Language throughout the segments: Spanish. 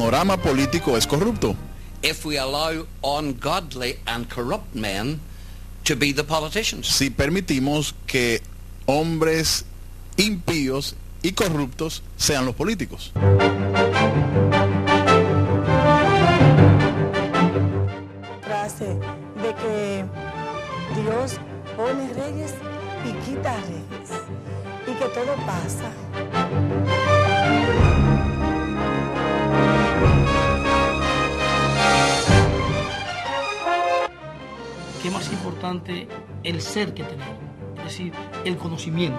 panorama político es corrupto. If we allow ungodly and corrupt men to be the politicians. Si permitimos que hombres impíos y corruptos sean los políticos. Frase de que Dios pone reyes y quita reyes y que todo pasa. ¿Qué más importante el ser que tener? Es decir, el conocimiento.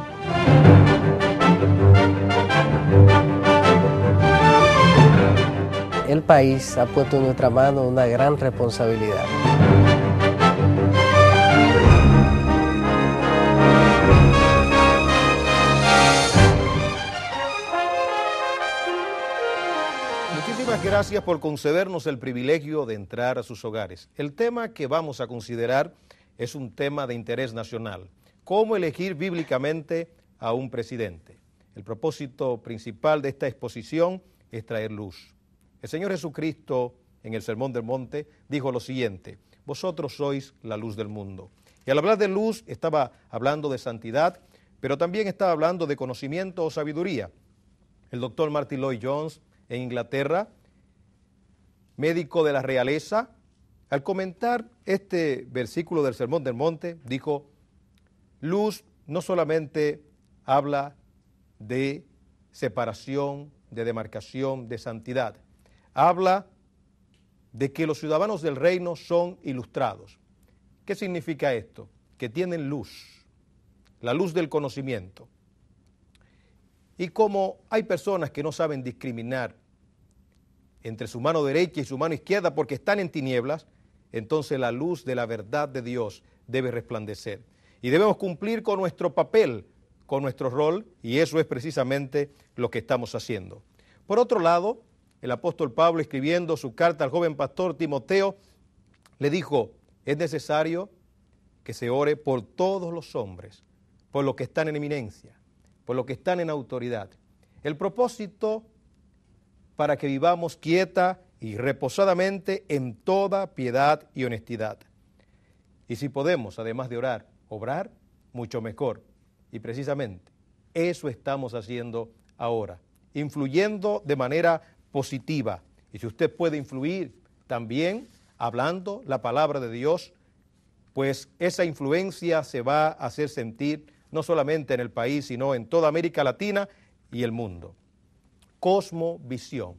El país ha puesto en nuestra mano una gran responsabilidad. Muchísimas gracias por concedernos el privilegio de entrar a sus hogares. El tema que vamos a considerar es un tema de interés nacional. ¿Cómo elegir bíblicamente a un presidente? El propósito principal de esta exposición es traer luz. El Señor Jesucristo, en el Sermón del Monte, dijo lo siguiente: vosotros sois la luz del mundo. Y al hablar de luz, estaba hablando de santidad, pero también estaba hablando de conocimiento o sabiduría. El doctor Martyn Lloyd-Jones, en Inglaterra, médico de la realeza, al comentar este versículo del Sermón del Monte, dijo: luz no solamente habla de separación, de demarcación, de santidad. Habla de que los ciudadanos del reino son ilustrados. ¿Qué significa esto? Que tienen luz, la luz del conocimiento. Y como hay personas que no saben discriminar entre su mano derecha y su mano izquierda porque están en tinieblas, entonces la luz de la verdad de Dios debe resplandecer. Y debemos cumplir con nuestro papel, con nuestro rol, y eso es precisamente lo que estamos haciendo. Por otro lado, el apóstol Pablo, escribiendo su carta al joven pastor Timoteo, le dijo: es necesario que se ore por todos los hombres, por los que están en eminencia, por los que están en autoridad. El propósito para que vivamos quieta y reposadamente en toda piedad y honestidad. Y si podemos, además de orar, obrar, mucho mejor. Y precisamente eso estamos haciendo ahora, influyendo de manera positiva. Y si usted puede influir también hablando la palabra de Dios, pues esa influencia se va a hacer sentir no solamente en el país, sino en toda América Latina y el mundo. Cosmovisión.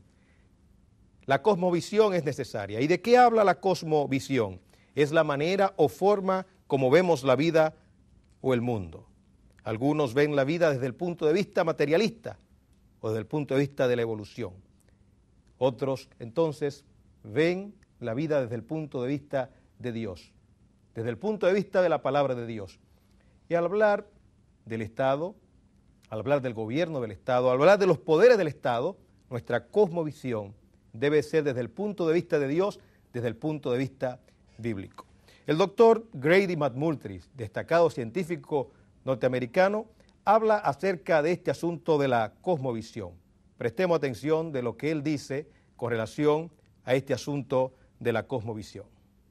La cosmovisión es necesaria. ¿Y de qué habla la cosmovisión? Es la manera o forma como vemos la vida o el mundo. Algunos ven la vida desde el punto de vista materialista o desde el punto de vista de la evolución. Otros, entonces, ven la vida desde el punto de vista de Dios, desde el punto de vista de la palabra de Dios. Y al hablar del Estado, al hablar del gobierno del Estado, al hablar de los poderes del Estado, nuestra cosmovisión debe ser desde el punto de vista de Dios, desde el punto de vista bíblico. El doctor Grady McMurtry, destacado científico norteamericano, habla acerca de este asunto de la cosmovisión. Prestemos atención de lo que él dice con relación a este asunto de la cosmovisión.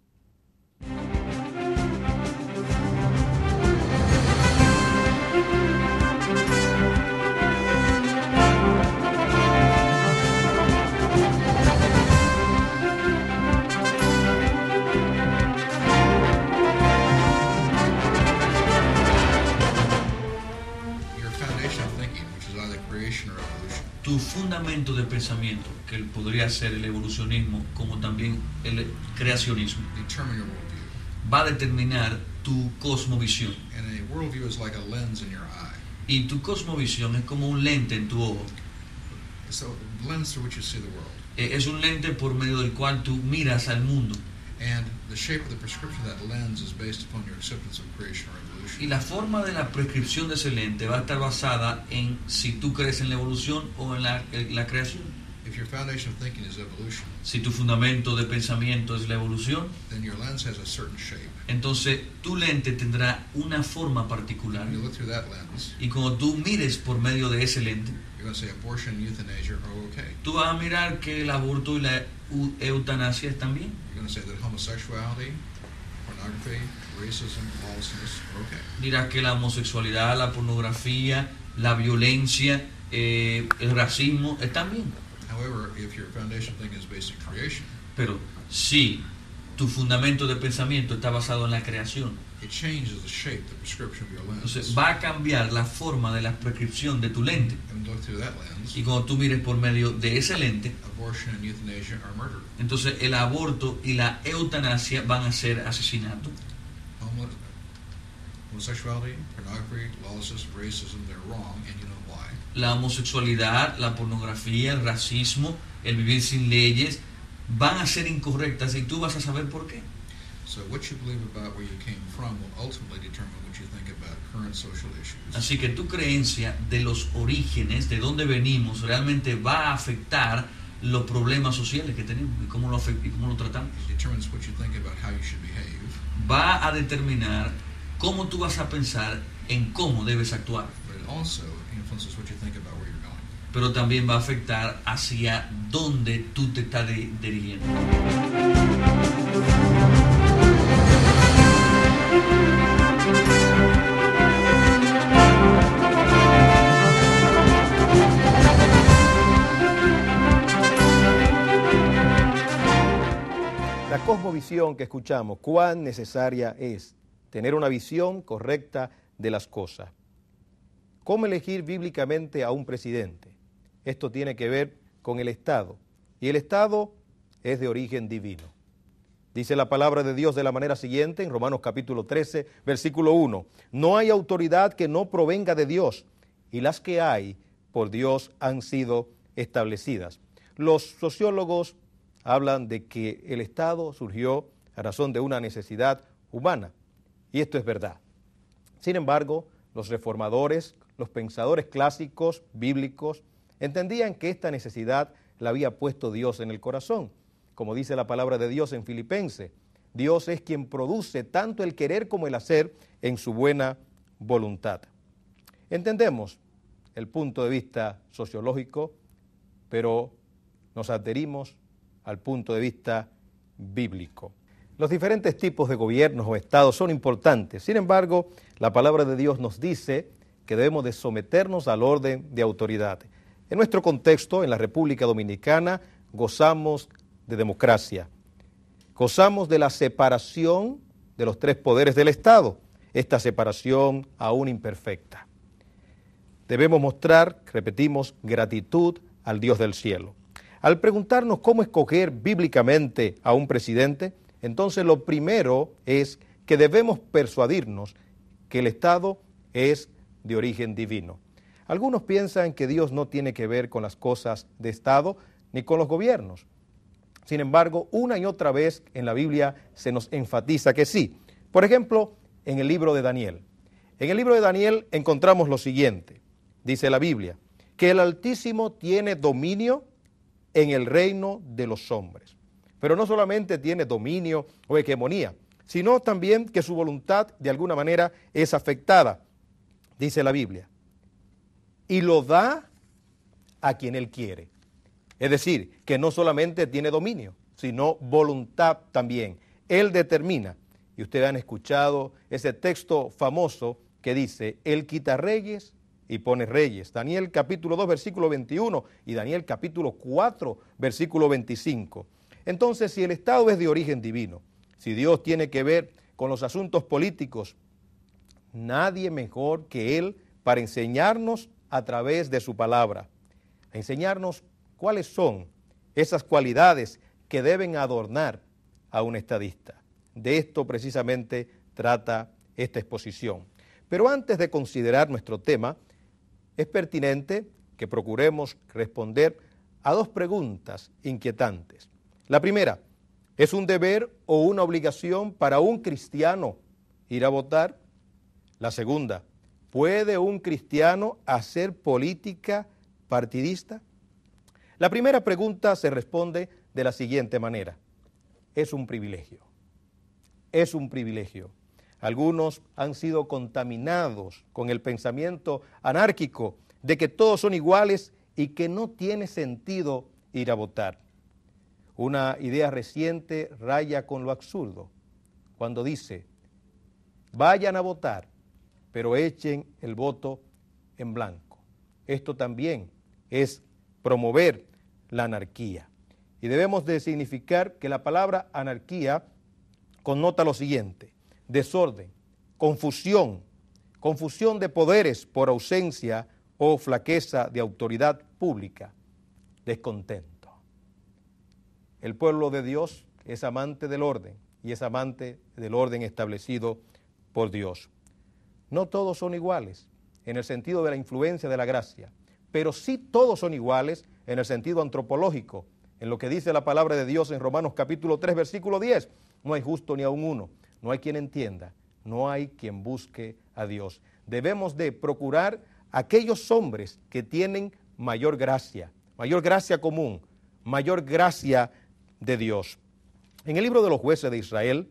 Tu fundamento de pensamiento, que podría ser el evolucionismo como también el creacionismo, va a determinar tu cosmovisión. Y tu cosmovisión es como un lente en tu ojo. Es un lente por medio del cual tú miras al mundo. Y la forma de la prescripción de ese lente va a estar basada en si tú crees en la evolución o en la creación. If your foundation of thinking is evolution, si tu fundamento de pensamiento es la evolución, then your lens has a certain shape. entonces tu lente tendrá una forma particular. When you look through that lens, Y cuando tú mires por medio de ese lente, you're going to say abortion and euthanasia are okay. tú vas a mirar que el aborto y la eutanasia están bien. You're going to say that homosexuality, pornography, racism, lawlessness are okay. Dirás que la homosexualidad, la pornografía, la violencia, el racismo están bien. However, if your foundation of thinking is based in creation, Pero si tu fundamento de pensamiento está basado en la creación, it changes the shape, the prescription of your lens. entonces va a cambiar la forma de la prescripción de tu lente. And look through that lens, Y cuando tú mires por medio de ese lente, abortion and euthanasia are murder. entonces el aborto y la eutanasia van a ser asesinato. Homosexuality, pornography, lawlessness, racism, they're wrong, and you know why. La homosexualidad, la pornografía, el racismo, el vivir sin leyes, van a ser incorrectas y tú vas a saber por qué. So what you believe about where you came from will ultimately determine what you think about current social issues. Así que tu creencia de los orígenes, de dónde venimos, realmente va a afectar los problemas sociales que tenemos y cómo lo tratamos. It determines what you think about how you should behave. Va a determinar cómo tú vas a pensar en cómo debes actuar. But it also influences what you think about where you're going. Pero también va a afectar hacia dónde tú te estás dirigiendo. La cosmovisión que escuchamos, cuán necesaria es tener una visión correcta de las cosas. ¿Cómo elegir bíblicamente a un presidente? Esto tiene que ver con el Estado, y el Estado es de origen divino. Dice la palabra de Dios de la manera siguiente, en Romanos capítulo 13, versículo 1, no hay autoridad que no provenga de Dios, y las que hay por Dios han sido establecidas. Los sociólogos hablan de que el Estado surgió a razón de una necesidad humana, y esto es verdad. Sin embargo, los reformadores, los pensadores clásicos, bíblicos, entendían que esta necesidad la había puesto Dios en el corazón. Como dice la palabra de Dios en Filipenses, Dios es quien produce tanto el querer como el hacer en su buena voluntad. Entendemos el punto de vista sociológico, pero nos adherimos al punto de vista bíblico. Los diferentes tipos de gobiernos o estados son importantes. Sin embargo, la palabra de Dios nos dice que debemos de someternos al orden de autoridad. En nuestro contexto, en la República Dominicana, gozamos de democracia. Gozamos de la separación de los tres poderes del Estado, esta separación aún imperfecta. Debemos mostrar, repetimos, gratitud al Dios del cielo. Al preguntarnos cómo escoger bíblicamente a un presidente, entonces lo primero es que debemos persuadirnos que el Estado es de origen divino. Algunos piensan que Dios no tiene que ver con las cosas de Estado ni con los gobiernos. Sin embargo, una y otra vez en la Biblia se nos enfatiza que sí. Por ejemplo, en el libro de Daniel. En el libro de Daniel encontramos lo siguiente. Dice la Biblia, que el Altísimo tiene dominio en el reino de los hombres. Pero no solamente tiene dominio o hegemonía, sino también que su voluntad de alguna manera es afectada, dice la Biblia. Y lo da a quien Él quiere. Es decir, que no solamente tiene dominio, sino voluntad también. Él determina. Y ustedes han escuchado ese texto famoso que dice, Él quita reyes y pone reyes. Daniel capítulo 2, versículo 21 y Daniel capítulo 4, versículo 25. Entonces, si el Estado es de origen divino, si Dios tiene que ver con los asuntos políticos, nadie mejor que Él para enseñarnos a través de su palabra, a enseñarnos cuáles son esas cualidades que deben adornar a un estadista. De esto precisamente trata esta exposición. Pero antes de considerar nuestro tema, es pertinente que procuremos responder a dos preguntas inquietantes. La primera, ¿es un deber o una obligación para un cristiano ir a votar? La segunda, ¿puede un cristiano hacer política partidista? La primera pregunta se responde de la siguiente manera. Es un privilegio. Es un privilegio. Algunos han sido contaminados con el pensamiento anárquico de que todos son iguales y que no tiene sentido ir a votar. Una idea reciente raya con lo absurdo cuando dice, vayan a votar, pero echen el voto en blanco. Esto también es promover la anarquía. Y debemos de significar que la palabra anarquía connota lo siguiente: desorden, confusión de poderes por ausencia o flaqueza de autoridad pública, descontento. El pueblo de Dios es amante del orden y es amante del orden establecido por Dios. No todos son iguales en el sentido de la influencia de la gracia, pero sí todos son iguales en el sentido antropológico, en lo que dice la palabra de Dios en Romanos capítulo 3, versículo 10. No hay justo ni aun uno, no hay quien entienda, no hay quien busque a Dios. Debemos de procurar aquellos hombres que tienen mayor gracia común, mayor gracia de Dios. En el libro de los jueces de Israel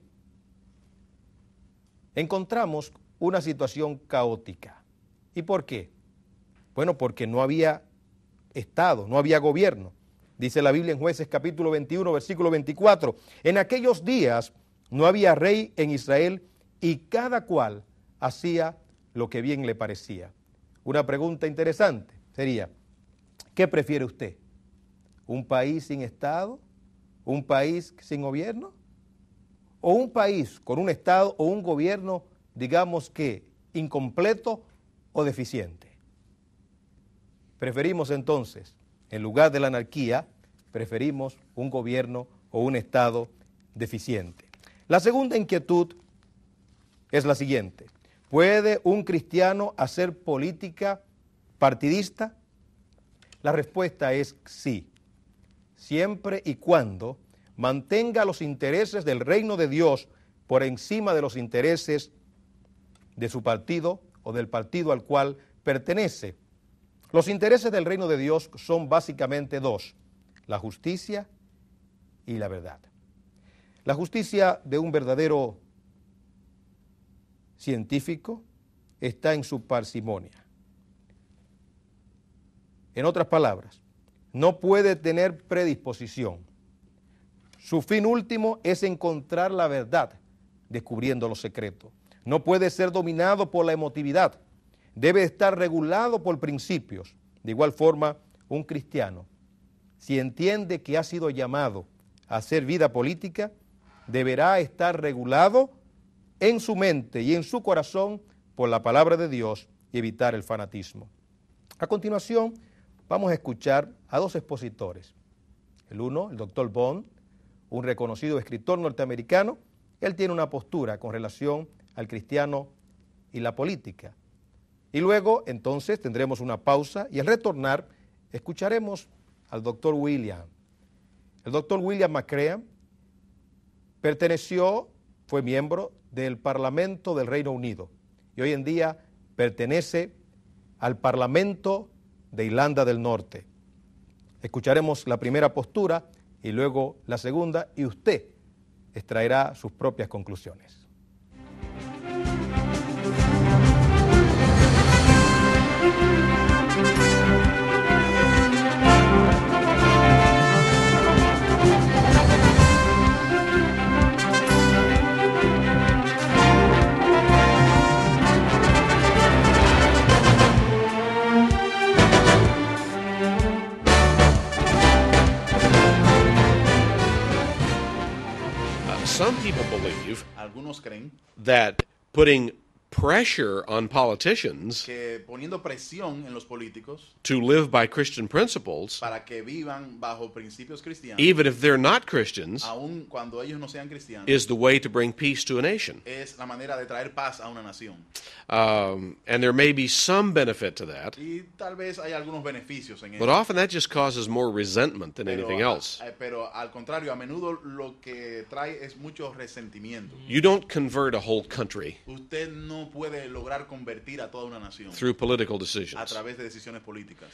encontramos una situación caótica. ¿Y por qué? Bueno, porque no había Estado, no había gobierno. Dice la Biblia en Jueces capítulo 21, versículo 24, en aquellos días no había rey en Israel y cada cual hacía lo que bien le parecía. Una pregunta interesante sería, ¿qué prefiere usted? ¿Un país sin Estado? ¿Un país sin gobierno? ¿O un país con un Estado o un gobierno, digamos que incompleto o deficiente? Preferimos entonces, en lugar de la anarquía, preferimos un gobierno o un Estado deficiente. La segunda inquietud es la siguiente. ¿Puede un cristiano hacer política partidista? La respuesta es sí, siempre y cuando mantenga los intereses del reino de Dios por encima de los intereses de su partido o del partido al cual pertenece. Los intereses del reino de Dios son básicamente dos: la justicia y la verdad. La justicia de un verdadero científico está en su parsimonia. En otras palabras, no puede tener predisposición. Su fin último es encontrar la verdad, descubriendo los secretos. No puede ser dominado por la emotividad. Debe estar regulado por principios. De igual forma, un cristiano, si entiende que ha sido llamado a hacer vida política, deberá estar regulado en su mente y en su corazón por la palabra de Dios y evitar el fanatismo. A continuación, vamos a escuchar a dos expositores. El uno, el doctor Bond, un reconocido escritor norteamericano. Él tiene una postura con relación al cristiano y la política. Y luego, entonces, tendremos una pausa y al retornar, escucharemos al doctor William. El doctor William McCrea fue miembro del Parlamento del Reino Unido y hoy en día pertenece al Parlamento de Irlanda del Norte. Escucharemos la primera postura y luego la segunda y usted extraerá sus propias conclusiones. Some people believe Algunos creen that putting pressure on politicians que poniendo presión en los políticos to live by Christian principles, para que vivan bajo principios cristianos, even if they're not Christians, aun cuando ellos no sean cristianos, is the way to bring peace to a nation. es la manera de traer paz a una nación. And there may be some benefit to that, Y tal vez hay algunos beneficios en but eso. often that just causes more resentment than anything else. Pero al contrario, a menudo lo que trae es mucho resentimiento. You don't convert a whole country Usted no no puede lograr convertir a toda una nación through political a decisions. través de decisiones políticas.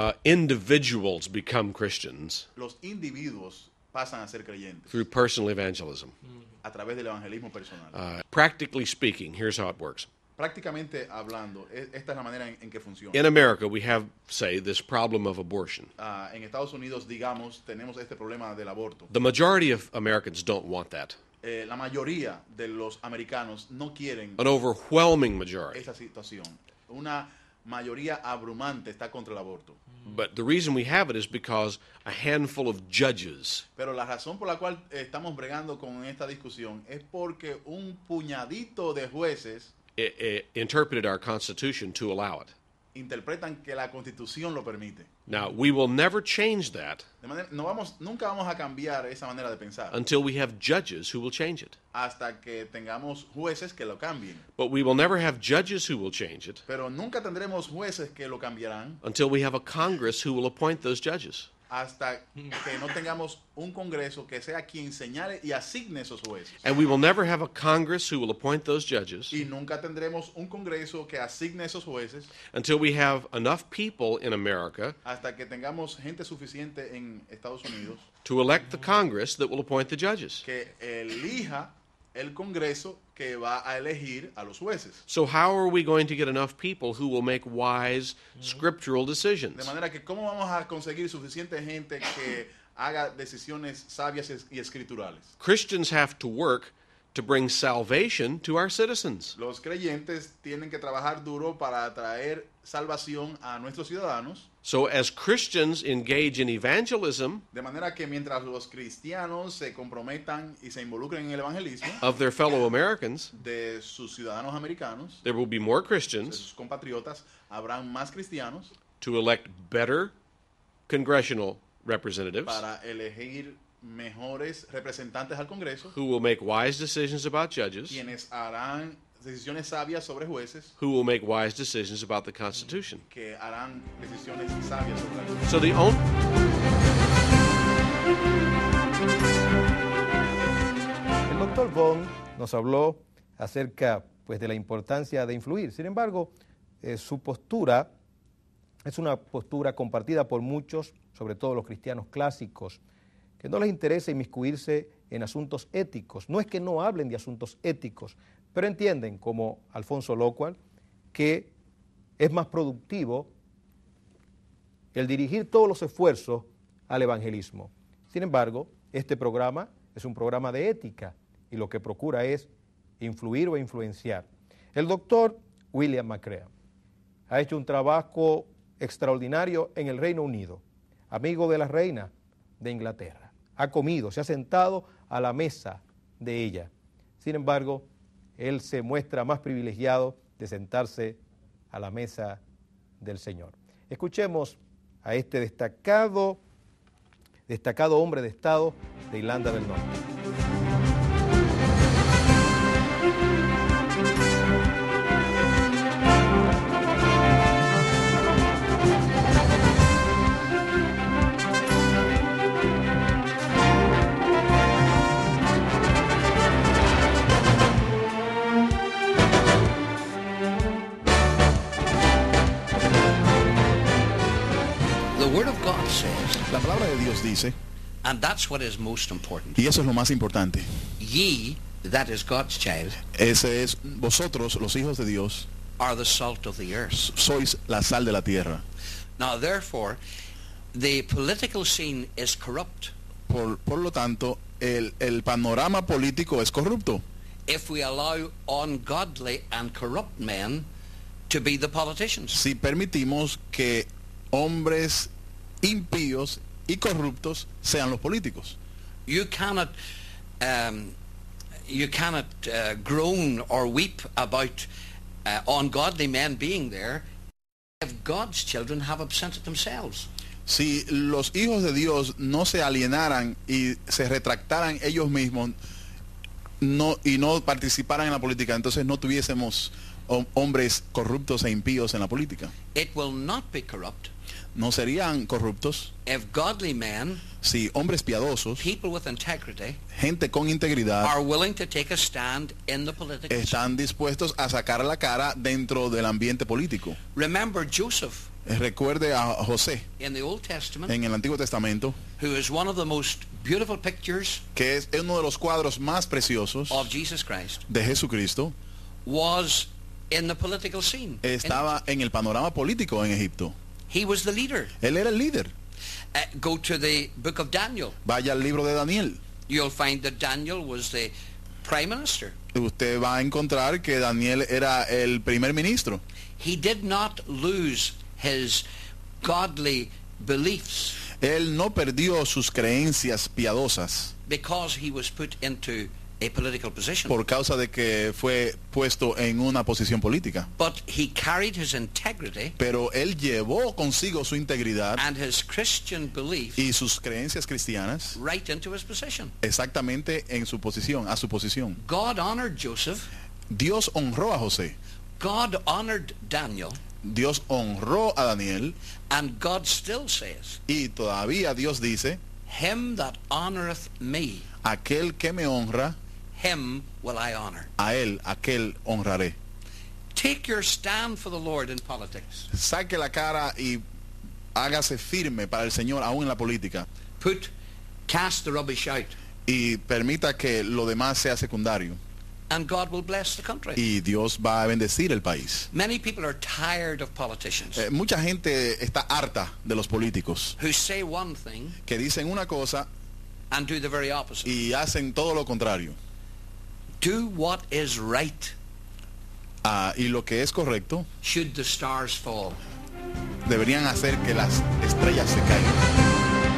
Individuals become Christians Los individuos pasan a ser creyentes through personal evangelism. a través del evangelismo personal. Practically speaking, here's how it works. Prácticamente hablando, esta es la manera en que funciona. In America, we have, say, this problem of abortion. En Estados Unidos, digamos, tenemos este problema del aborto. The majority of Americans don't want that. La mayoría de los americanos no quieren An overwhelming majority. esa situación. Una mayoría abrumante está contra el aborto. But the reason we have it is because a handful of judges Pero la razón por la cual estamos bregando con esta discusión es porque un puñadito de jueces interpreted our Constitution to allow it. interpretan que la Constitución lo permite. Now, we will never change that De manera, nunca vamos a cambiar esa manera de pensar until we have judges who will change it. hasta que tengamos jueces que lo cambien. But we will never have judges who will change it Pero nunca tendremos jueces que lo cambiarán until we have a Congress who will appoint those judges. hasta que no tengamos un Congreso que sea quien señale y asigne esos jueces. And we will never have a Congress who will appoint those judges Y nunca tendremos un Congreso que asigne esos jueces until we have enough people in America hasta que tengamos gente suficiente en Estados Unidos to elect the Congress that will appoint the judges. que elija el Congreso que va a elegir a los jueces. So how are we going to get enough people who will make wise scriptural De decisions? manera que, ¿cómo vamos a conseguir suficiente gente que haga decisiones sabias y escriturales? Christians have to work to bring salvation to our citizens. Los creyentes tienen que trabajar duro para traer salvación a nuestros ciudadanos. So as Christians engage in evangelism De manera que mientras los cristianos se comprometan y se involucren en el evangelismo of their fellow Americans, de sus ciudadanos americanos, there will be more de Christians sus compatriotas, habrán más cristianos to elect better congressional representatives para elegir mejores representantes al Congreso, who will make wise decisions about judges, quienes harán decisiones sabias sobre jueces, who will make wise decisions about the Constitution. que harán decisiones sabias sobre la Constitución. So the only El doctor Bond nos habló acerca pues, de la importancia de influir. Sin embargo, su postura es una postura compartida por muchos, sobre todo los cristianos clásicos, que no les interesa inmiscuirse en asuntos éticos. No es que no hablen de asuntos éticos, pero entienden, como Alfonso Lockhart, que es más productivo el dirigir todos los esfuerzos al evangelismo. Sin embargo, este programa es un programa de ética y lo que procura es influir o influenciar. El doctor William McCrea ha hecho un trabajo extraordinario en el Reino Unido, amigo de la reina de Inglaterra. Ha comido, se ha sentado a la mesa de ella. Sin embargo, él se muestra más privilegiado de sentarse a la mesa del Señor. Escuchemos a este destacado hombre de Estado de Irlanda del Norte. The Word of God says, La palabra de Dios dice, and that's what is most important, y eso es lo más importante, ye, that is God's child, ese es vosotros, los hijos de Dios, are the salt of the earth. sois la sal de la tierra. Now, therefore, the political scene is corrupt Por lo tanto, el panorama político es corrupto if we allow ungodly and corrupt men to be the politicians. si permitimos que hombres impíos y corruptos sean los políticos. You cannot groan or weep about ungodly men being there if God's children have absented themselves. Si los hijos de Dios no se alienaran y se retractaran ellos mismos y no participaran en la política, entonces no tuviésemos hombres corruptos e impíos en la política. It will not be corrupt No serían corruptos if godly men, si hombres piadosos, people with integrity, gente con integridad, are willing to take a stand in the political scene. están dispuestos a sacar la cara dentro del ambiente político. Remember Joseph Recuerde a José in the Old Testament, en el Antiguo Testamento, who is one of the most beautiful pictures que es uno de los cuadros más preciosos of Jesus Christ, de Jesucristo, was in the political scene. estaba en el panorama político en Egipto. He was the leader. Él era el líder. Go to the book of Daniel. Vaya al libro de Daniel. You'll find that Daniel was the prime minister. Usted va a encontrar que Daniel era el primer ministro. He did not lose his godly beliefs Él no perdió sus creencias piadosas because he was put into a political position. por causa de que fue puesto en una posición política. But he carried his integrity Pero él llevó consigo su integridad and his Christian belief y sus creencias cristianas right into his position. exactamente en su posición, a su posición. God honored Joseph. Dios honró a José. God honored Daniel. Dios honró a Daniel. And God still says, Y todavía Dios dice, him that honoreth me, aquel que me honra, him will I honor. a él, aquel honraré. Take your stand for the Lord in politics. Saque la cara y hágase firme para el Señor aún en la política. Cast the rubbish out. Y permita que lo demás sea secundario. And God will bless the country. Y Dios va a bendecir el país. Many people are tired of politicians Mucha gente está harta de los políticos who say one thing que dicen una cosa and do the very opposite. y hacen todo lo contrario. Do what is right. Y lo que es correcto, Should the stars fall. deberían hacer que las estrellas se caigan.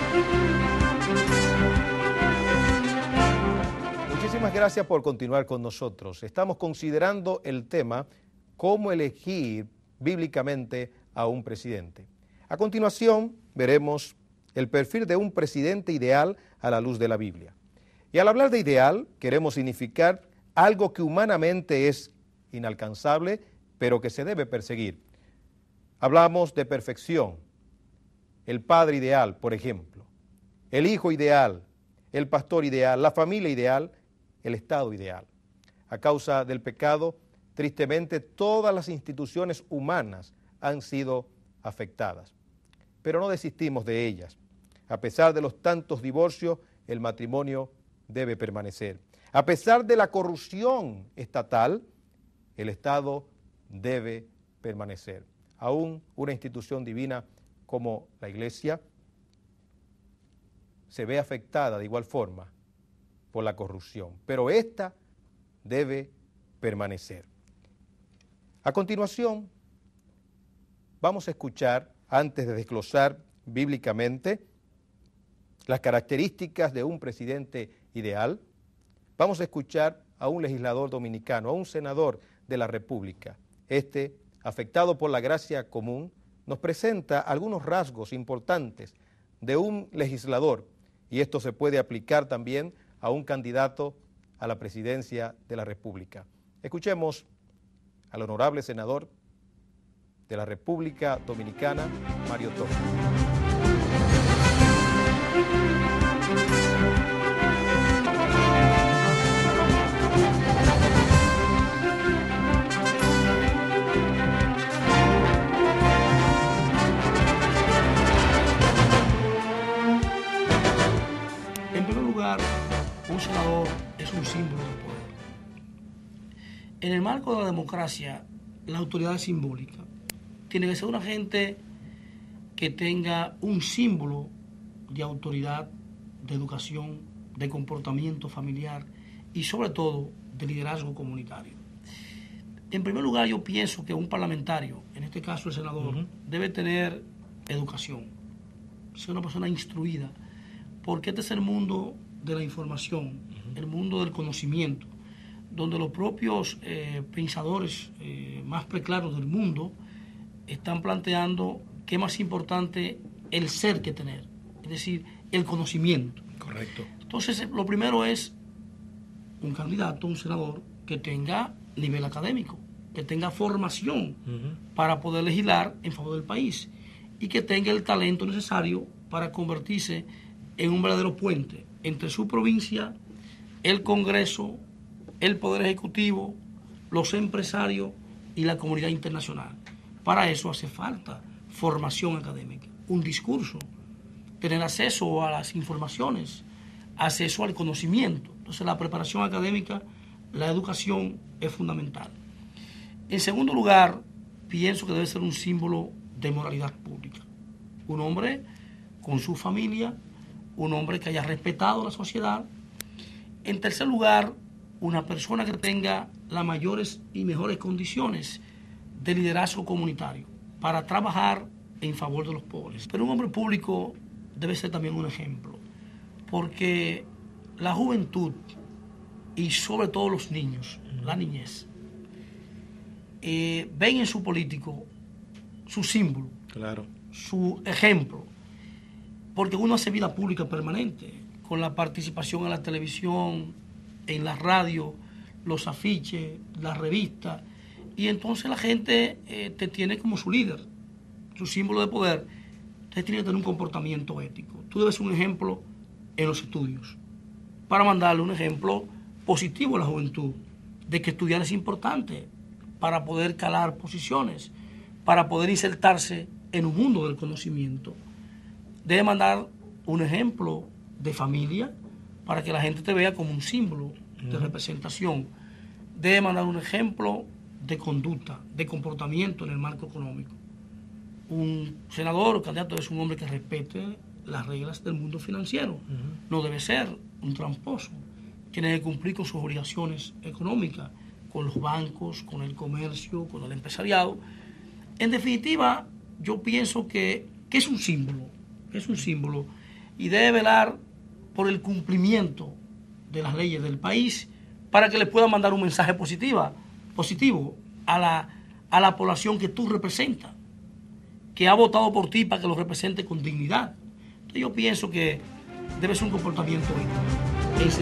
Muchísimas gracias por continuar con nosotros. Estamos considerando el tema cómo elegir bíblicamente a un presidente. A continuación veremos el perfil de un presidente ideal a la luz de la Biblia. Y al hablar de ideal queremos significar algo que humanamente es inalcanzable, pero que se debe perseguir. Hablamos de perfección, el padre ideal, por ejemplo, el hijo ideal, el pastor ideal, la familia ideal, el Estado ideal. A causa del pecado, tristemente, todas las instituciones humanas han sido afectadas. Pero no desistimos de ellas. A pesar de los tantos divorcios, el matrimonio debe permanecer. A pesar de la corrupción estatal, el Estado debe permanecer. Aún una institución divina como la Iglesia se ve afectada de igual forma por la corrupción, pero esta debe permanecer. A continuación, vamos a escuchar, antes de desglosar bíblicamente las características de un presidente ideal, vamos a escuchar a un legislador dominicano, a un senador de la República. Este, afectado por la gracia común, nos presenta algunos rasgos importantes de un legislador, y esto se puede aplicar también a un candidato a la presidencia de la República. Escuchemos al honorable senador de la República Dominicana, Mario Torres. En primer lugar, un senador es un símbolo de poder. En el marco de la democracia, la autoridad es simbólica. Tiene que ser una gente que tenga un símbolo de autoridad, de educación, de comportamiento familiar y sobre todo de liderazgo comunitario. En primer lugar, yo pienso que un parlamentario, en este caso el senador, debe tener educación, ser una persona instruida, porque este es el mundo de la información, el mundo del conocimiento, donde los propios pensadores más preclaros del mundo están planteando que es más importante el ser que tener, es decir, el conocimiento. Correcto. Entonces, lo primero es un candidato, un senador, que tenga nivel académico, es que tenga formación para poder legislar en favor del país y que tenga el talento necesario para convertirse en un verdadero puente entre su provincia, el Congreso, el Poder Ejecutivo, los empresarios y la comunidad internacional. Para eso hace falta formación académica, un discurso, tener acceso a las informaciones, acceso al conocimiento. Entonces la preparación académica, la educación es fundamental. En segundo lugar, pienso que debe ser un símbolo de moralidad pública. Un hombre con su familia, un hombre que haya respetado la sociedad. En tercer lugar, una persona que tenga las mayores y mejores condiciones de liderazgo comunitario para trabajar en favor de los pobres. Pero un hombre público debe ser también un ejemplo, porque la juventud y sobre todo los niños, la niñez, ven en su político su símbolo, claro, su ejemplo, porque uno hace vida pública permanente, con la participación en la televisión, en la radio, los afiches, las revistas, y entonces la gente te tiene como su líder, su símbolo de poder. Entonces tiene que tener un comportamiento ético. Tú debes ser un ejemplo en los estudios, para mandarle un ejemplo positivo a la juventud, de que estudiar es importante para poder calar posiciones, para poder insertarse en un mundo del conocimiento. Debe mandar un ejemplo de familia para que la gente te vea como un símbolo de representación. Debe mandar un ejemplo de conducta, de comportamiento en el marco económico. Un senador o candidato es un hombre que respete las reglas del mundo financiero. No debe ser un tramposo. Tiene que cumplir con sus obligaciones económicas, con los bancos, con el comercio, con el empresariado. En definitiva, yo pienso que es un símbolo, y debe velar por el cumplimiento de las leyes del país para que le pueda mandar un mensaje positivo a la población que tú representas, que ha votado por ti para que lo represente con dignidad. Entonces yo pienso que debe ser un comportamiento ético.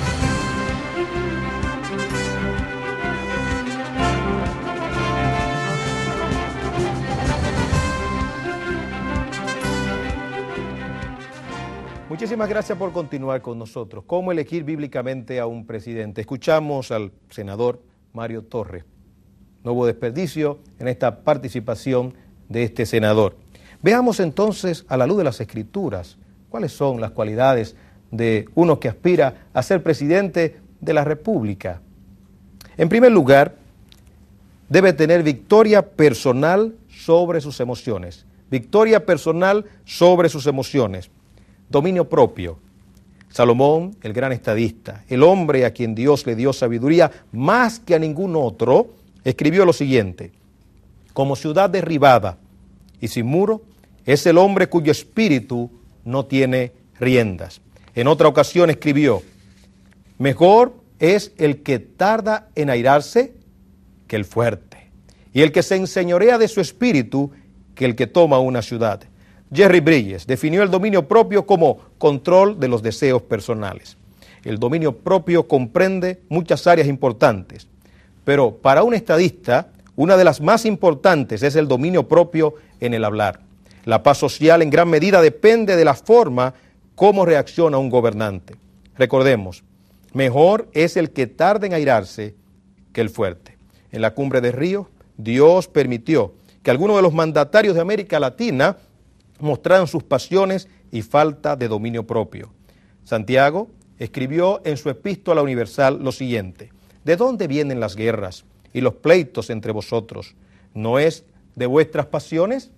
Muchísimas gracias por continuar con nosotros. ¿Cómo elegir bíblicamente a un presidente? Escuchamos al senador Mario Torres. No hubo desperdicio en esta participación de este senador. Veamos entonces, a la luz de las Escrituras, cuáles son las cualidades de uno que aspira a ser presidente de la República. En primer lugar, debe tener victoria personal sobre sus emociones. Victoria personal sobre sus emociones. Dominio propio. Salomón, el gran estadista, el hombre a quien Dios le dio sabiduría más que a ningún otro, escribió lo siguiente: como ciudad derribada y sin muro, es el hombre cuyo espíritu no tiene riendas. En otra ocasión escribió: mejor es el que tarda en airarse que el fuerte, y el que se enseñorea de su espíritu que el que toma una ciudad. Jerry Bridges definió el dominio propio como control de los deseos personales. El dominio propio comprende muchas áreas importantes, pero para un estadista, una de las más importantes es el dominio propio en el hablar. La paz social en gran medida depende de la forma como reacciona un gobernante. Recordemos, mejor es el que tarda en airarse que el fuerte. En la Cumbre de Río, Dios permitió que algunos de los mandatarios de América Latina mostraron sus pasiones y falta de dominio propio. Santiago escribió en su Epístola Universal lo siguiente: ¿de dónde vienen las guerras y los pleitos entre vosotros? ¿No es de vuestras pasiones?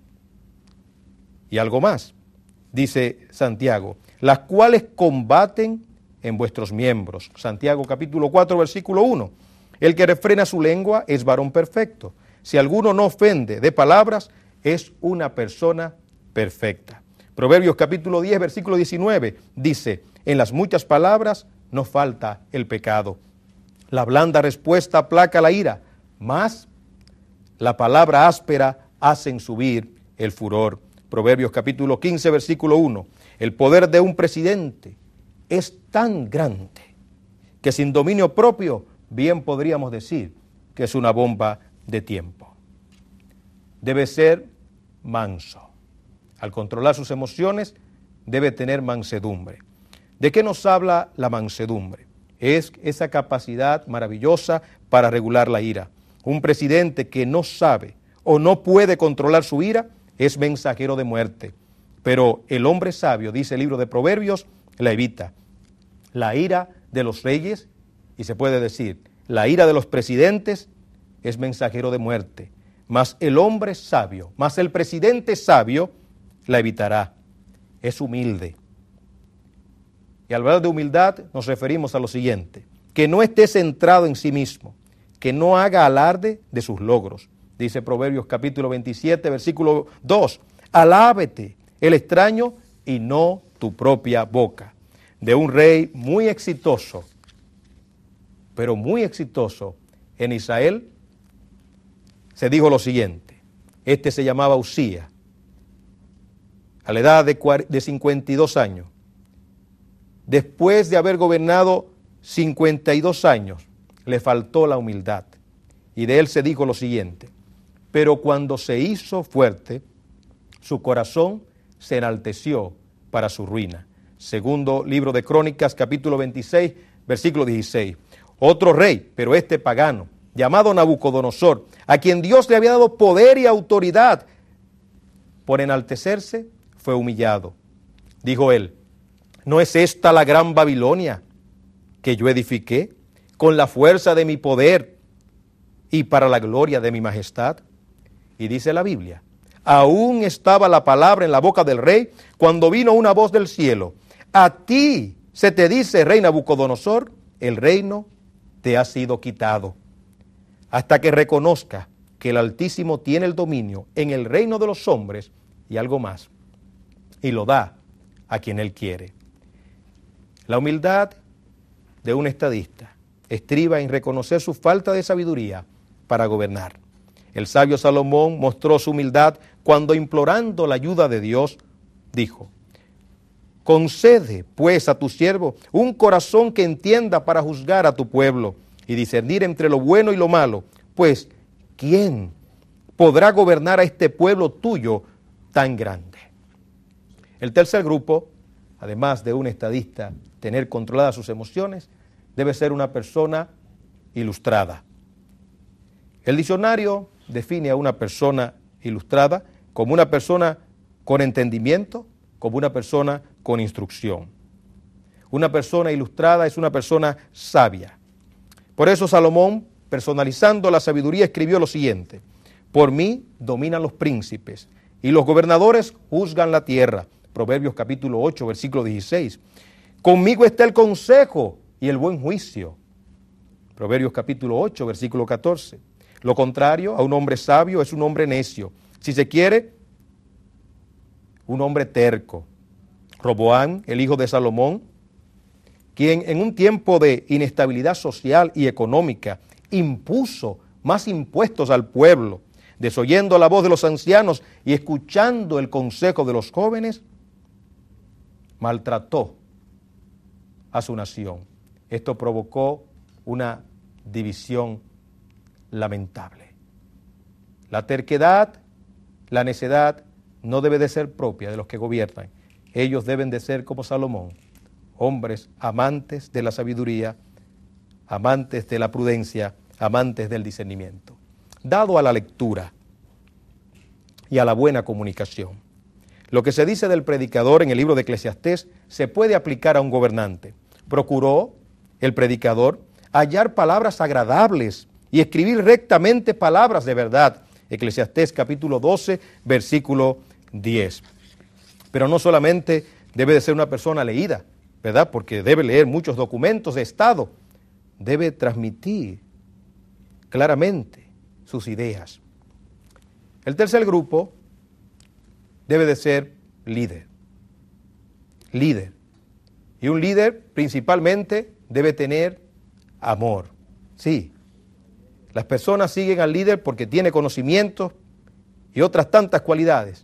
Y algo más, dice Santiago, las cuales combaten en vuestros miembros. Santiago capítulo 4, versículo 1. El que refrena su lengua es varón perfecto. Si alguno no ofende de palabras, es una persona perfecta. Proverbios capítulo 10, versículo 19 dice: en las muchas palabras no falta el pecado. La blanda respuesta aplaca la ira, mas la palabra áspera hacen subir el furor. Proverbios capítulo 15, versículo 1. El poder de un presidente es tan grande que sin dominio propio bien podríamos decir que es una bomba de tiempo. Debe ser manso. Al controlar sus emociones, debe tener mansedumbre. ¿De qué nos habla la mansedumbre? Es esa capacidad maravillosa para regular la ira. Un presidente que no sabe o no puede controlar su ira es mensajero de muerte. Pero el hombre sabio, dice el libro de Proverbios, la evita. La ira de los reyes, y se puede decir, la ira de los presidentes es mensajero de muerte. Mas el hombre sabio, mas el presidente sabio, la evitará. Es humilde. Y al hablar de humildad nos referimos a lo siguiente: que no esté centrado en sí mismo, que no haga alarde de sus logros. Dice Proverbios capítulo 27, versículo 2, alábete el extraño y no tu propia boca. De un rey muy exitoso, pero muy exitoso en Israel, se dijo lo siguiente: este se llamaba Usías, a la edad de 52 años. Después de haber gobernado 52 años, le faltó la humildad. Y de él se dijo lo siguiente: pero cuando se hizo fuerte, su corazón se enalteció para su ruina. Segundo libro de Crónicas, capítulo 26, versículo 16. Otro rey, pero este pagano, llamado Nabucodonosor, a quien Dios le había dado poder y autoridad, por enaltecerse, fue humillado. Dijo él: ¿no es esta la gran Babilonia que yo edifiqué con la fuerza de mi poder y para la gloria de mi majestad? Y dice la Biblia: aún estaba la palabra en la boca del rey cuando vino una voz del cielo: a ti se te dice, rey Nabucodonosor, el reino te ha sido quitado, hasta que reconozca que el Altísimo tiene el dominio en el reino de los hombres y algo más, y lo da a quien él quiere. La humildad de un estadista estriba en reconocer su falta de sabiduría para gobernar. El sabio Salomón mostró su humildad cuando, implorando la ayuda de Dios, dijo: concede pues a tu siervo un corazón que entienda para juzgar a tu pueblo y discernir entre lo bueno y lo malo, pues ¿quién podrá gobernar a este pueblo tuyo tan grande? El tercer grupo, además de un estadista tener controladas sus emociones, debe ser una persona ilustrada. El diccionario define a una persona ilustrada como una persona con entendimiento, como una persona con instrucción. Una persona ilustrada es una persona sabia. Por eso Salomón, personalizando la sabiduría, escribió lo siguiente: por mí dominan los príncipes y los gobernadores juzgan la tierra. Proverbios capítulo 8, versículo 16. Conmigo está el consejo y el buen juicio. Proverbios capítulo 8, versículo 14. Lo contrario a un hombre sabio es un hombre necio. Si se quiere, un hombre terco. Roboam, el hijo de Salomón, quien en un tiempo de inestabilidad social y económica impuso más impuestos al pueblo, desoyendo la voz de los ancianos y escuchando el consejo de los jóvenes, maltrató a su nación. Esto provocó una división lamentable. La terquedad, la necedad no debe de ser propia de los que gobiernan. Ellos deben de ser como Salomón, hombres amantes de la sabiduría, amantes de la prudencia, amantes del discernimiento. Dado a la lectura y a la buena comunicación, lo que se dice del predicador en el libro de Eclesiastés se puede aplicar a un gobernante. Procuró el predicador hallar palabras agradables y escribir rectamente palabras de verdad. Eclesiastés capítulo 12, versículo 10. Pero no solamente debe de ser una persona leída, ¿verdad? Porque debe leer muchos documentos de Estado. Debe transmitir claramente sus ideas. El tercer grupo debe de ser líder. Líder. Y un líder principalmente debe tener amor. Sí, las personas siguen al líder porque tiene conocimientos y otras tantas cualidades.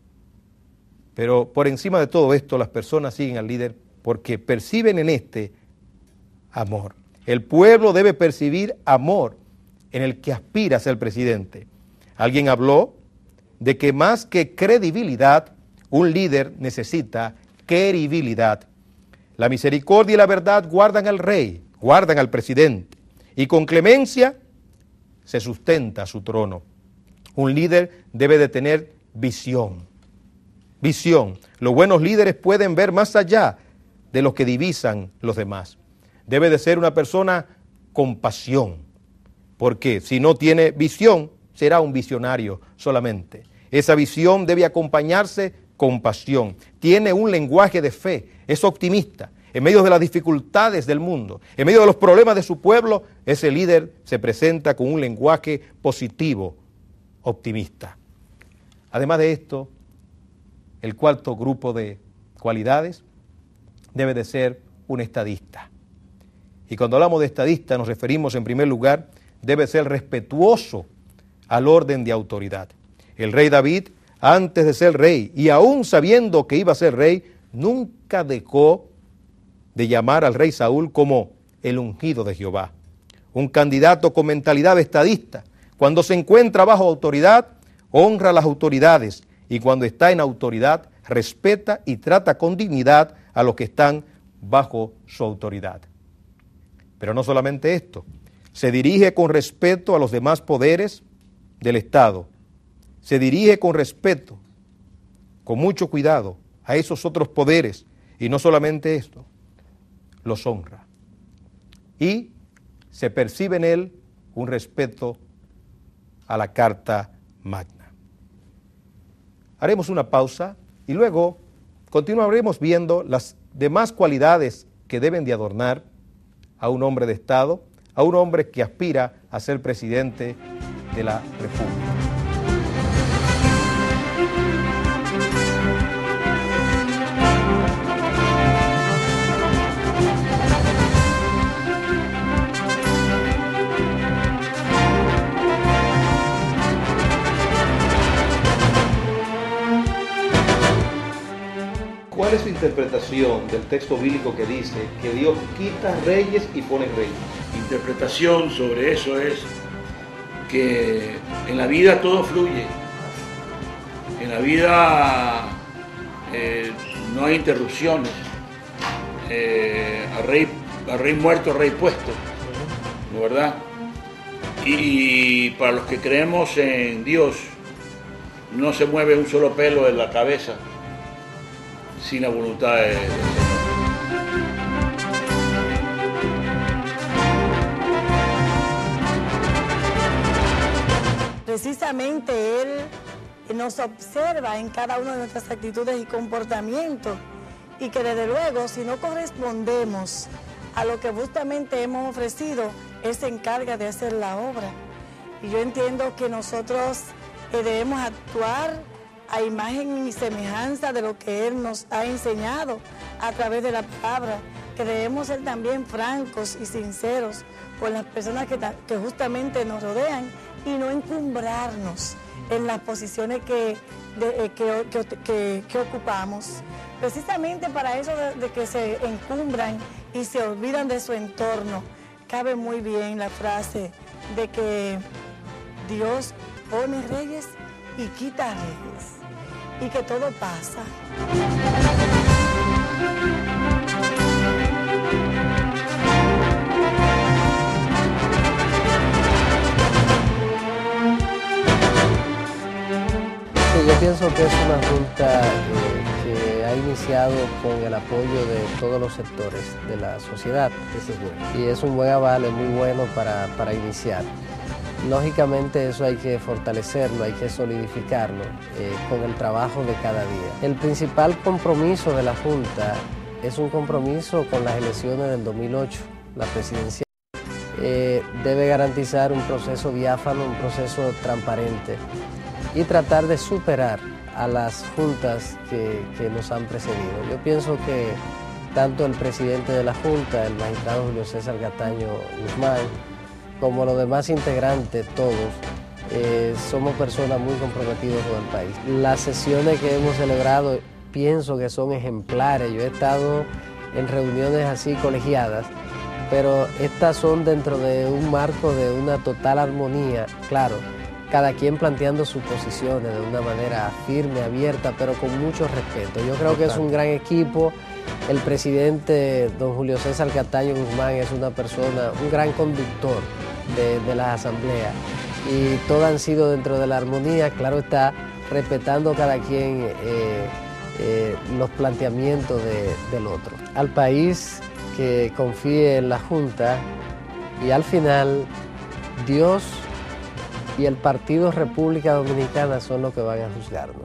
Pero por encima de todo esto, las personas siguen al líder porque perciben en este amor. El pueblo debe percibir amor en el que aspira a ser presidente. Alguien habló de que más que credibilidad, un líder necesita queribilidad. La misericordia y la verdad guardan al rey, guardan al presidente, y con clemencia se sustenta su trono. Un líder debe de tener visión. Visión. Los buenos líderes pueden ver más allá de lo que divisan los demás. Debe de ser una persona con pasión, porque si no tiene visión, será un visionario solamente. Esa visión debe acompañarse con pasión. Tiene un lenguaje de fe, es optimista. En medio de las dificultades del mundo, en medio de los problemas de su pueblo, ese líder se presenta con un lenguaje positivo, optimista. Además de esto, el cuarto grupo de cualidades debe de ser un estadista. Y cuando hablamos de estadista nos referimos en primer lugar, debe ser respetuoso al orden de autoridad. El rey David, antes de ser rey y aún sabiendo que iba a ser rey, nunca dejó de llamar al rey Saúl como el ungido de Jehová. Un candidato con mentalidad estadista, cuando se encuentra bajo autoridad, honra a las autoridades y cuando está en autoridad, respeta y trata con dignidad a los que están bajo su autoridad. Pero no solamente esto, se dirige con respeto a los demás poderes del Estado, se dirige con respeto, con mucho cuidado a esos otros poderes y no solamente esto, los honra. Y se percibe en él un respeto a la Carta Magna. Haremos una pausa y luego continuaremos viendo las demás cualidades que deben de adornar a un hombre de Estado, a un hombre que aspira a ser presidente de la República. ¿Cuál es su interpretación del texto bíblico que dice que Dios quita reyes y pone reyes? Mi interpretación sobre eso es que en la vida todo fluye. En la vida no hay interrupciones. A rey muerto, rey puesto, ¿no, verdad? Y para los que creemos en Dios, no se mueve un solo pelo de la cabeza sin la voluntad de Dios. Precisamente Él nos observa en cada una de nuestras actitudes y comportamientos y que desde luego si no correspondemos a lo que justamente hemos ofrecido, Él se encarga de hacer la obra. Y yo entiendo que nosotros debemos actuar a imagen y semejanza de lo que Él nos ha enseñado a través de la palabra, que debemos ser también francos y sinceros con las personas que justamente nos rodean y no encumbrarnos en las posiciones que ocupamos. Precisamente para eso de que se encumbran y se olvidan de su entorno, cabe muy bien la frase de que Dios pone reyes y quita reyes, y que todo pasa. Sí, yo pienso que es una junta que ha iniciado con el apoyo de todos los sectores de la sociedad. Eso es bueno. Y es un buen aval, es muy bueno para iniciar. Lógicamente eso hay que fortalecerlo, hay que solidificarlo con el trabajo de cada día. El principal compromiso de la Junta es un compromiso con las elecciones del 2008, la presidencial. Debe garantizar un proceso diáfano, un proceso transparente y tratar de superar a las juntas que nos han precedido. Yo pienso que tanto el presidente de la Junta, el magistrado Julio César Gataño Guzmán, como los demás integrantes, todos, somos personas muy comprometidas con el país. Las sesiones que hemos celebrado pienso que son ejemplares. Yo he estado en reuniones así colegiadas pero estas son dentro de un marco de una total armonía, claro, cada quien planteando sus posiciones de una manera firme, abierta, pero con mucho respeto. Yo creo que es un gran equipo. El presidente, don Julio César Castaño Guzmán, es una persona, un gran conductor de las asambleas, y todas han sido dentro de la armonía, claro está, respetando cada quien los planteamientos del otro. Al país que confíe en la Junta, y al final Dios y el Partido República Dominicana son los que van a juzgarnos.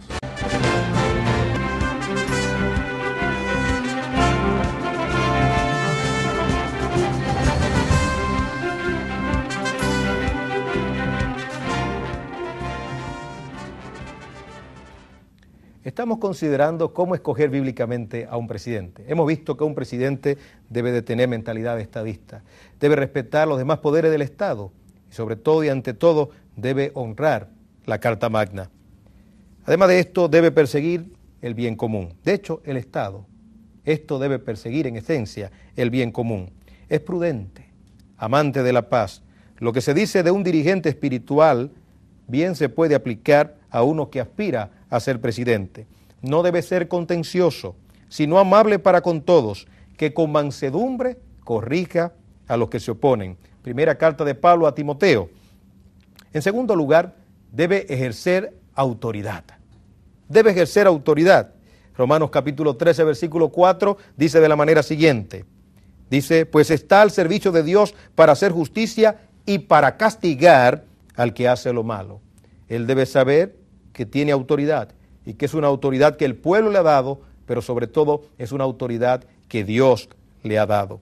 Estamos considerando cómo escoger bíblicamente a un presidente. Hemos visto que un presidente debe de tener mentalidad estadista, debe respetar los demás poderes del Estado y sobre todo y ante todo debe honrar la Carta Magna. Además de esto, debe perseguir el bien común. De hecho, el Estado, esto debe perseguir en esencia el bien común. Es prudente, amante de la paz. Lo que se dice de un dirigente espiritual bien se puede aplicar a uno que aspira a ser presidente. No debe ser contencioso, sino amable para con todos, que con mansedumbre corrija a los que se oponen. Primera carta de Pablo a Timoteo. En segundo lugar, debe ejercer autoridad. Debe ejercer autoridad. Romanos capítulo 13, versículo 4, dice de la manera siguiente. Dice, pues está al servicio de Dios para hacer justicia y para castigar al que hace lo malo. Él debe saber que tiene autoridad y que es una autoridad que el pueblo le ha dado, pero sobre todo es una autoridad que Dios le ha dado.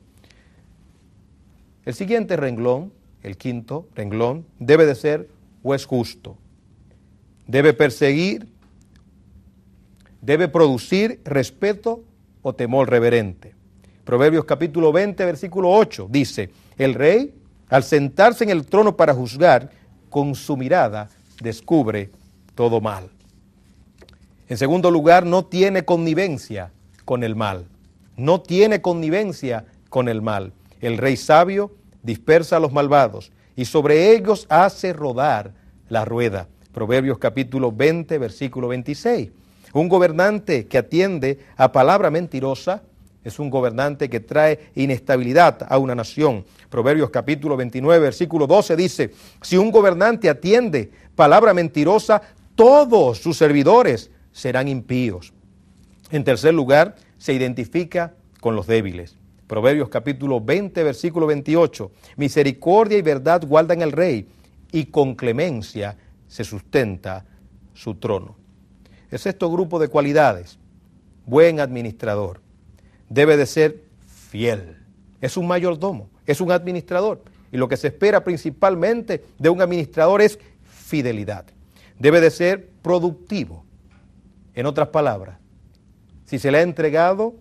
El siguiente renglón, el quinto renglón, debe de ser juez justo. Debe perseguir, debe producir respeto o temor reverente. Proverbios capítulo 20, versículo 8 dice, el rey, al sentarse en el trono para juzgar, con su mirada descubre todo mal. En segundo lugar, no tiene connivencia con el mal. No tiene connivencia con el mal. El rey sabio dispersa a los malvados y sobre ellos hace rodar la rueda. Proverbios capítulo 20, versículo 26. Un gobernante que atiende a palabra mentirosa es un gobernante que trae inestabilidad a una nación. Proverbios capítulo 29, versículo 12 dice, si un gobernante atiende palabra mentirosa, todos sus servidores serán impíos. En tercer lugar, se identifica con los débiles. Proverbios capítulo 20, versículo 28. Misericordia y verdad guardan al rey, y con clemencia se sustenta su trono. El sexto grupo de cualidades, buen administrador. Debe de ser fiel. Es un mayordomo, es un administrador. Y lo que se espera principalmente de un administrador es fidelidad. Debe de ser productivo. En otras palabras, si se le ha entregado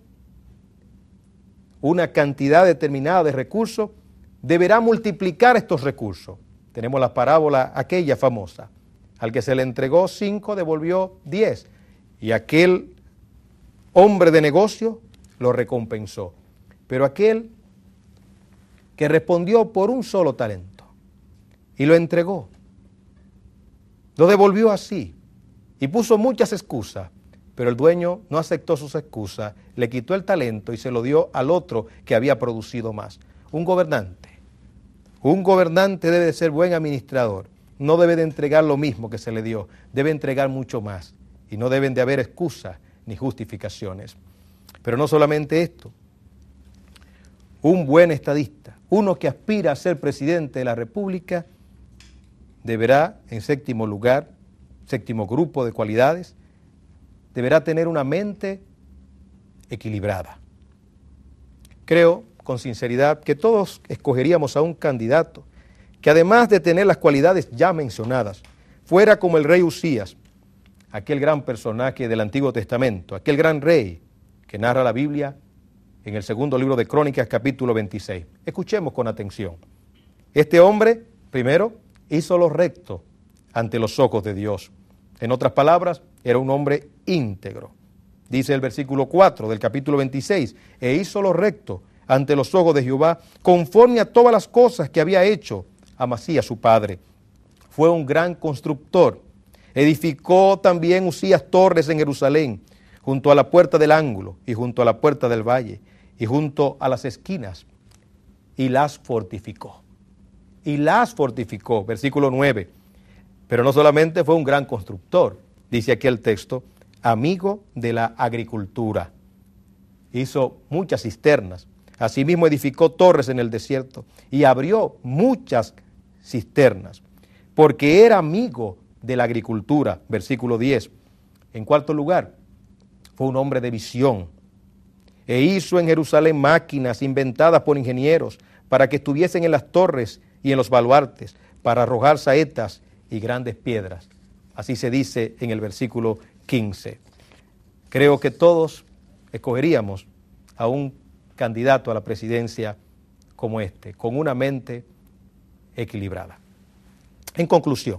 una cantidad determinada de recursos, deberá multiplicar estos recursos. Tenemos la parábola aquella famosa. Al que se le entregó 5, devolvió 10. Y aquel hombre de negocio lo recompensó. Pero aquel que respondió por un solo talento y lo entregó, lo devolvió así y puso muchas excusas, pero el dueño no aceptó sus excusas, le quitó el talento y se lo dio al otro que había producido más. Un gobernante debe de ser buen administrador, no debe de entregar lo mismo que se le dio, debe entregar mucho más y no deben de haber excusas ni justificaciones. Pero no solamente esto, un buen estadista, uno que aspira a ser presidente de la República, deberá, en séptimo lugar, séptimo grupo de cualidades, deberá tener una mente equilibrada. Creo, con sinceridad, que todos escogeríamos a un candidato que además de tener las cualidades ya mencionadas, fuera como el rey Usías, aquel gran personaje del Antiguo Testamento, aquel gran rey que narra la Biblia en el segundo libro de Crónicas, capítulo 26. Escuchemos con atención. Este hombre, primero, hizo lo recto ante los ojos de Dios. En otras palabras, era un hombre íntegro. Dice el versículo 4 del capítulo 26, e hizo lo recto ante los ojos de Jehová, conforme a todas las cosas que había hecho Amasías su padre. Fue un gran constructor. Edificó también Usías torres en Jerusalén, junto a la puerta del ángulo y junto a la puerta del valle y junto a las esquinas, y las fortificó. Y las fortificó, versículo 9. Pero no solamente fue un gran constructor, dice aquí el texto, amigo de la agricultura. Hizo muchas cisternas. Asimismo edificó torres en el desierto y abrió muchas cisternas, porque era amigo de la agricultura, versículo 10. En cuarto lugar, fue un hombre de visión. E hizo en Jerusalén máquinas inventadas por ingenieros para que estuviesen en las torres y en los baluartes, para arrojar saetas y grandes piedras. Así se dice en el versículo 15. Creo que todos escogeríamos a un candidato a la presidencia como este, con una mente equilibrada. En conclusión,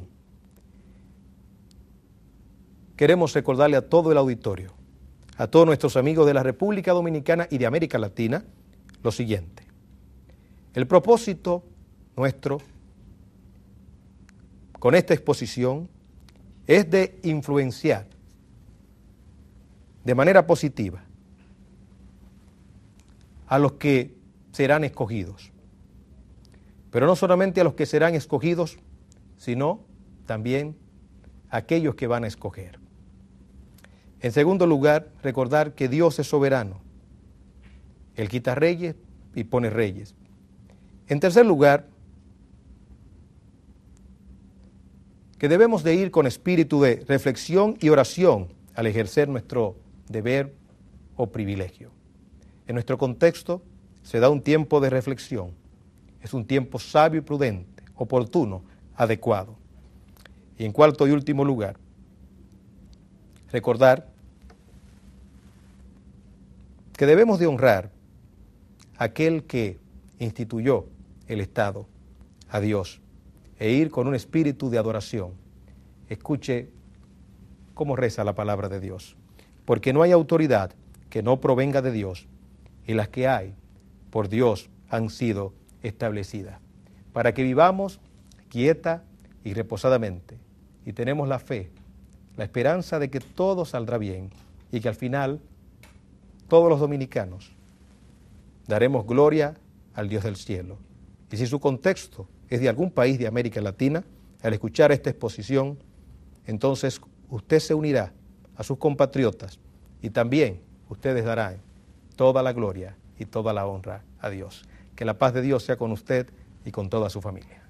queremos recordarle a todo el auditorio, a todos nuestros amigos de la República Dominicana y de América Latina, lo siguiente. El propósito nuestro con esta exposición es de influenciar de manera positiva a los que serán escogidos. Pero no solamente a los que serán escogidos, sino también a aquellos que van a escoger. En segundo lugar, recordar que Dios es soberano. Él quita reyes y pone reyes. En tercer lugar, que debemos de ir con espíritu de reflexión y oración al ejercer nuestro deber o privilegio. En nuestro contexto se da un tiempo de reflexión. Es un tiempo sabio y prudente, oportuno, adecuado. Y en cuarto y último lugar, recordar que debemos de honrar a aquel que instituyó el Estado, a Dios, e ir con un espíritu de adoración. Escuche cómo reza la palabra de Dios. Porque no hay autoridad que no provenga de Dios, y las que hay por Dios han sido establecidas, para que vivamos quieta y reposadamente, y tenemos la fe, la esperanza de que todo saldrá bien, y que al final todos los dominicanos daremos gloria al Dios del cielo. Y si su contexto es de algún país de América Latina, al escuchar esta exposición, entonces usted se unirá a sus compatriotas y también ustedes darán toda la gloria y toda la honra a Dios. Que la paz de Dios sea con usted y con toda su familia.